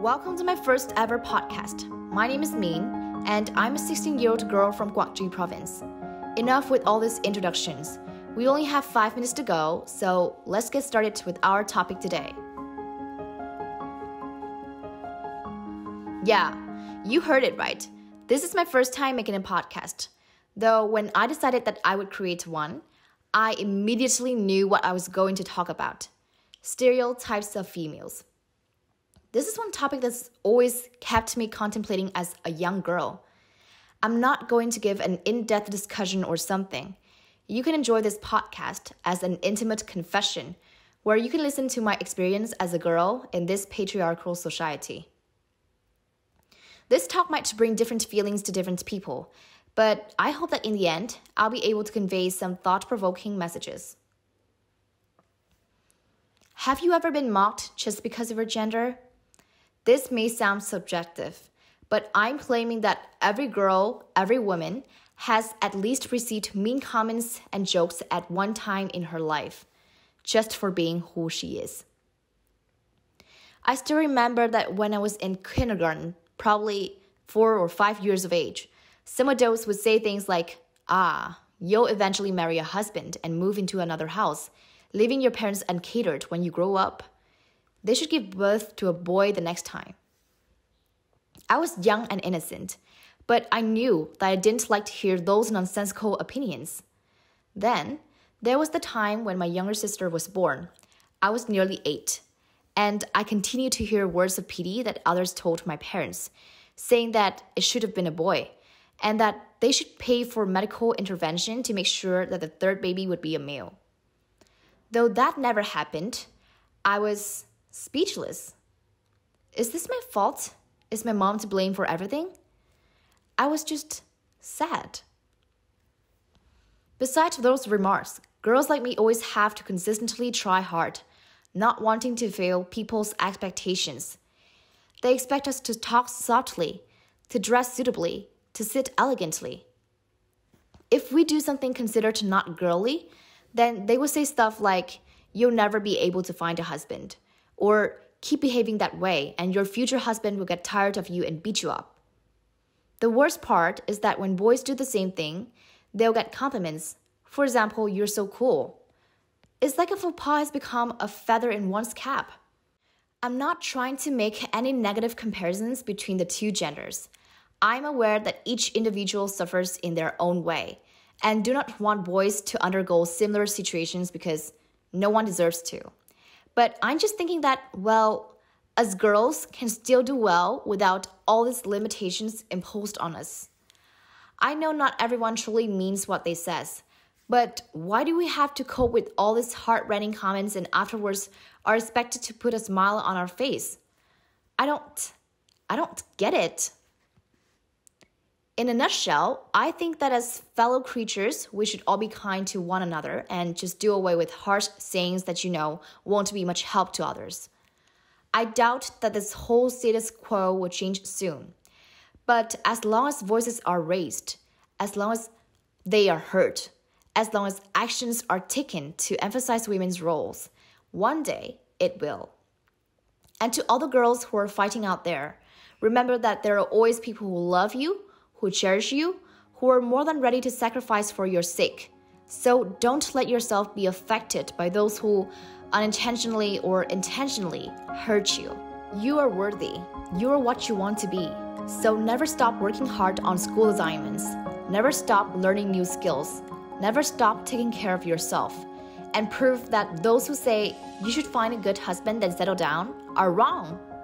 Welcome to my first ever podcast. My name is Min, and I'm a 16-year-old girl from Guangzhou province. Enough with all these introductions. We only have 5 minutes to go, so let's get started with our topic today. Yeah, you heard it right. This is my first time making a podcast. Though when I decided that I would create one, I immediately knew what I was going to talk about. Stereotypes of females. This is one topic that's always kept me contemplating as a young girl. I'm not going to give an in-depth discussion or something. You can enjoy this podcast as an intimate confession where you can listen to my experience as a girl in this patriarchal society. This talk might bring different feelings to different people, but I hope that in the end, I'll be able to convey some thought-provoking messages. Have you ever been mocked just because of your gender? This may sound subjective, but I'm claiming that every girl, every woman, has at least received mean comments and jokes at one time in her life, just for being who she is. I still remember that when I was in kindergarten, probably 4 or 5 years of age, some adults would say things like, you'll eventually marry a husband and move into another house, leaving your parents uncatered when you grow up. They should give birth to a boy the next time. I was young and innocent, but I knew that I didn't like to hear those nonsensical opinions. Then, there was the time when my younger sister was born. I was nearly 8, and I continued to hear words of pity that others told my parents, saying that it should have been a boy, and that they should pay for medical intervention to make sure that the third baby would be a male. Though that never happened, I was speechless. Is this my fault? Is my mom to blame for everything? I was just sad. Besides those remarks, girls like me always have to consistently try hard, not wanting to fail people's expectations. They expect us to talk softly, to dress suitably, to sit elegantly. If we do something considered not girly, then they will say stuff like, you'll never be able to find a husband, or keep behaving that way and your future husband will get tired of you and beat you up. The worst part is that when boys do the same thing, they'll get compliments. For example, you're so cool. It's like a faux pas has become a feather in one's cap. I'm not trying to make any negative comparisons between the two genders. I'm aware that each individual suffers in their own way and do not want boys to undergo similar situations because no one deserves to. But I'm just thinking that, us girls can still do well without all these limitations imposed on us. I know not everyone truly means what they says, but why do we have to cope with all these heart-rending comments and afterwards are expected to put a smile on our face? I don't get it. In a nutshell, I think that as fellow creatures, we should all be kind to one another and just do away with harsh sayings that won't be much help to others. I doubt that this whole status quo will change soon. But as long as voices are raised, as long as they are heard, as long as actions are taken to emphasize women's roles, one day it will. And to all the girls who are fighting out there, remember that there are always people who love you, who cherish you, who are more than ready to sacrifice for your sake. So don't let yourself be affected by those who unintentionally or intentionally hurt you. You are worthy. You are what you want to be. So never stop working hard on school assignments. Never stop learning new skills. Never stop taking care of yourself. And prove that those who say you should find a good husband and settle down are wrong.